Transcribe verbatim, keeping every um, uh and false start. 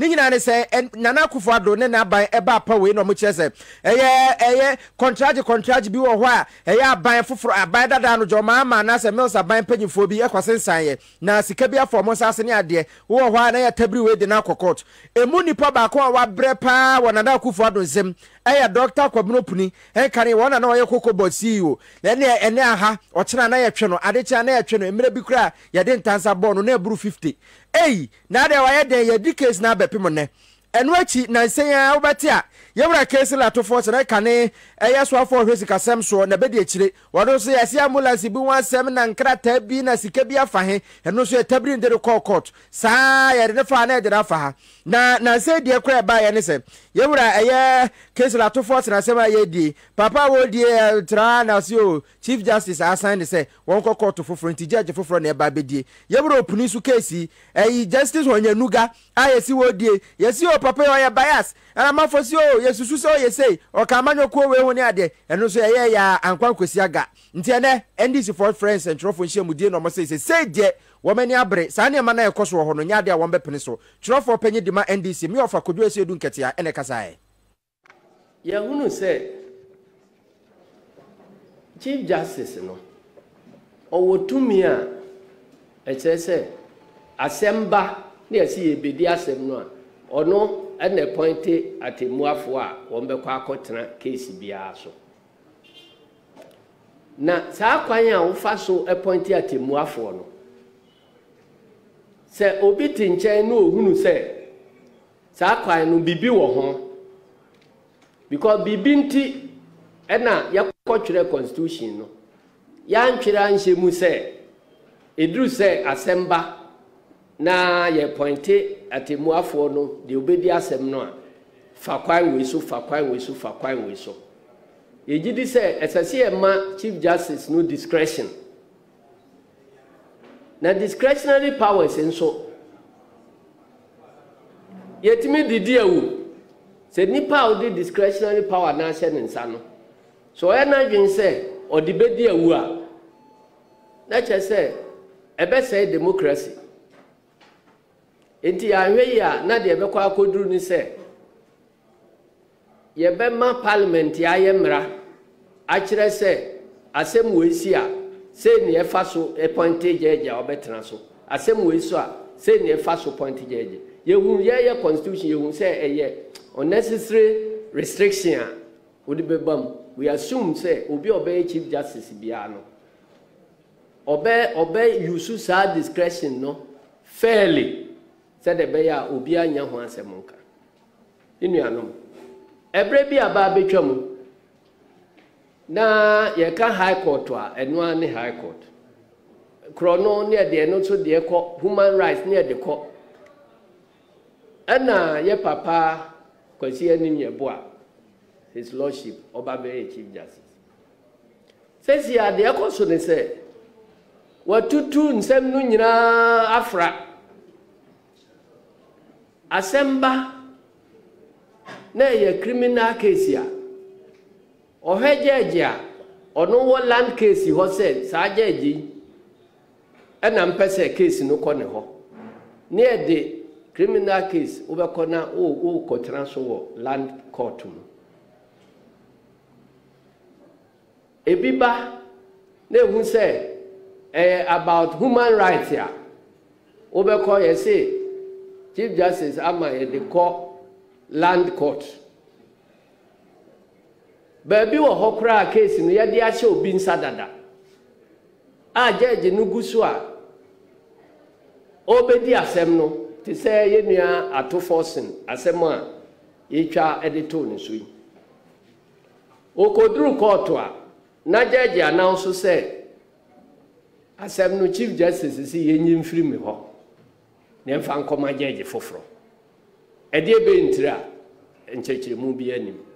ni nyina ne se Nana Akufo-Addo ne na ban eba pa we no mo kire se eye eye contract contract bi wo ho a eye aban foforo aban dada no joma ma na se mills aban panyimfo bi ekwasensan ye na sika bi afo mo sase ne ade wo ho a na ya tabri we de na kokot emu nipa ba ko wa bre pa wo Nana Akufo-Addo nsem eye doctor Kwabena Opuni en kane wona na oye kokobot C E O ene ene aha o kira na ye twe no ade kira na ye twe no emre bi kura ye de ntansa ball no na eburu fifty ei na de wa ye de ye di case na bepem ne enu achi na nsen ya wobati a yewra case la Ato Forson na kane eye so afọ hwesi kasem so na bedi akire wodo so yesi ambulance bi wan sem na nkrata bi na sika bi afa he enu so etabri ndere call court saa ye de fa na de afa ha na na se de kura ba ye ne se yewra eye case la Ato Forson na se ba ye di papa wo di tra na si o Chief Justice assign de se won call court foforo nti judge foforo na e ba bedi yewra Opuni su case eye Justice Onyanuga ayesi wo di yesi o papa o ya bias ana mafosi o yesusu so yesei o ka manyo ko we honi ade eno so ye ya ankwan kwesi aga nti ene N D C for friends and trofo nhia mudie no mo sei sei de wo mani abre sa ne ma na ekoso ho no nya de a wo mbepene so trofo panyi di ma N D C mi ofa kodu esi edu nkete a ene kasa e ya hunu se Chief Justice no owo tumi a e che se asemba na esi ebedi asem no a ono and the point at a muafwa wombe kwa kotena case bia so na saa kwan a wofa so a point at a muafo no se obi tinchen no ohunu se saa kwan no bibi wo ho because bibi nti ena yakotwere constitution no ya ntwere anhye mu se edru se asemba na ye pointe atemuafo no de obedi asem no a fa kwan we so fa kwan we so fa kwan we so ye gidi se esase e ma Chief Justice no discretion na discretionary powers enso yetimi didi awu se nipa o de discretionary power na hye nsa no so e na dwen se o de bedi awu a na che se ebe se democracy enti ya hwe ya na de be kwa koduru ni se ye be ma parliament ya ye mra a kire se asem we si a se ne e fa so e point jeje a obetena so asem we so a se ne e fa so point jeje ye hu ye ye constitution ye hu se e ye unnecessary restriction a odi be bam we assume se obi obey Chief Justice bia no obey obey use sa discretion no fairly said the bear obi anya ho asemonka inuanom ebre bi aba betwam na ye ka high court a eno ani high court krono ne de eno so de ko human rights ne de ko ana ye papa kwasi anim ye bo a his lordship oba be Chief Justice says ya de ko so ne se watutu nsem no nyina afra asemba na ye criminal case ya ohejeje a ono wo land case ho se sa jeje ena mpese case no ko ne ho ne e de criminal case wo be ko na o o ko transfer wo land court mu ebiba na hu se eh about human rights ya wo be ko ye say Chief Justice ama ye de ko land court baby wo hokra case no ye de a hye obi nsadada a judge no gusu a obedi asem no ti say ye nua Ato Forson asem a ye twa edito ne so yi okoduru court a na judge announce say asem no Chief Justice si ye nyim firi me ho ne mfa nkoma judge foforo e de be ntira enchechire mu bi anim